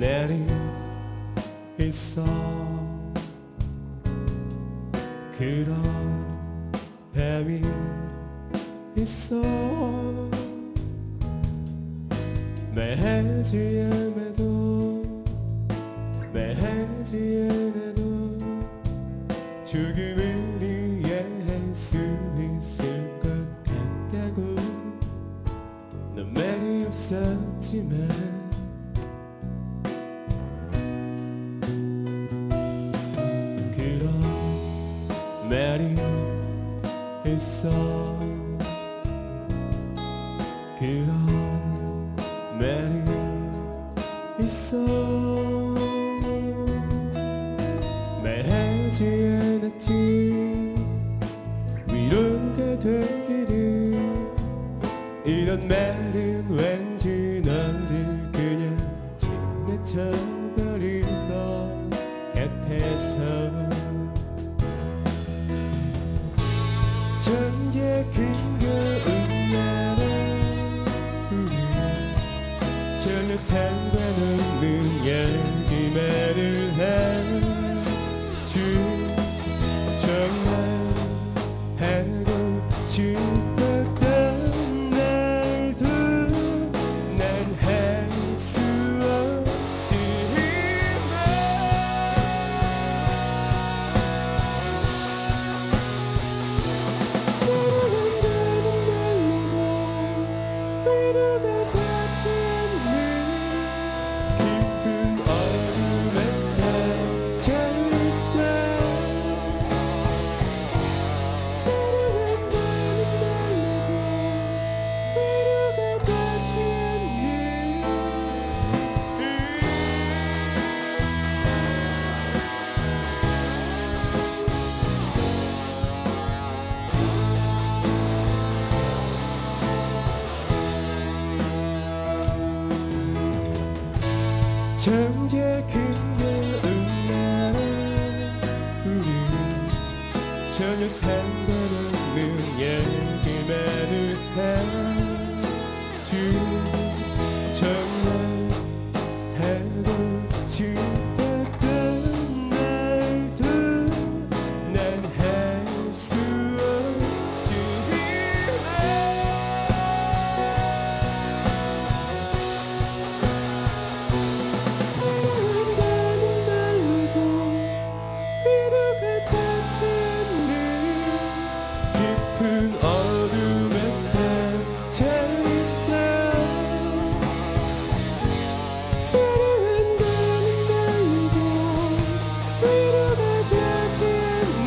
내리 있어. 그런 뱀이 있어. 매해지에도 매해지에도 죽음을 이해할 수 있을 것 같다고. 넌 말이 없었지만 그런 말이 있어. 그런 말이 있어. 매하지 않았지 위로가 되기를. 이런 말은 왠지 너를 그냥 지나쳐버릴 것 같아서. 전제 근거운 날에 우리 전혀 상관없는 이야기만을 해주. 정말 하고 싶었던 날도 난 할 수 없지만 사랑한다는 말로도 위로가 되지 않는 깊은 어둠에 갇혀 있어. 사랑한다는 말로도 위로가 되지 않는 정제 근거운 날에 우리 전혀 상관없는 얘기만을 해주. 정말 하고 싶었던 날도 난 할 수 없지만 사랑한다는 말로도 위로가 되지 않는 깊은 어둠에 갇혀 있어. 사랑한다는 말로도 위로가 되지 않는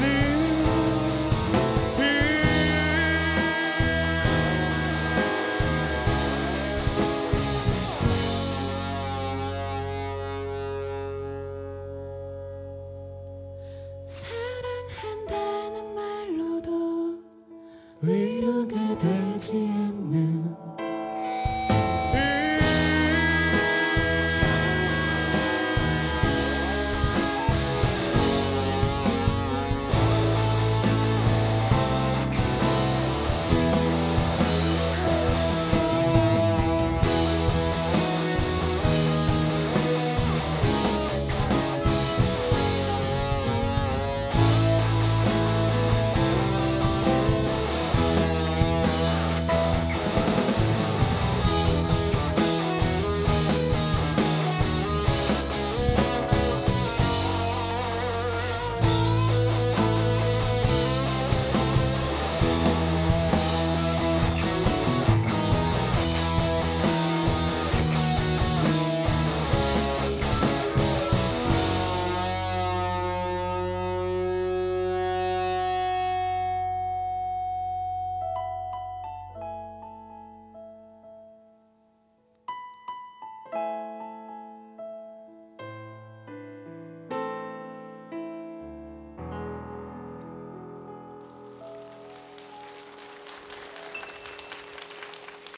사랑한다는 말로도 위로가 되지 않는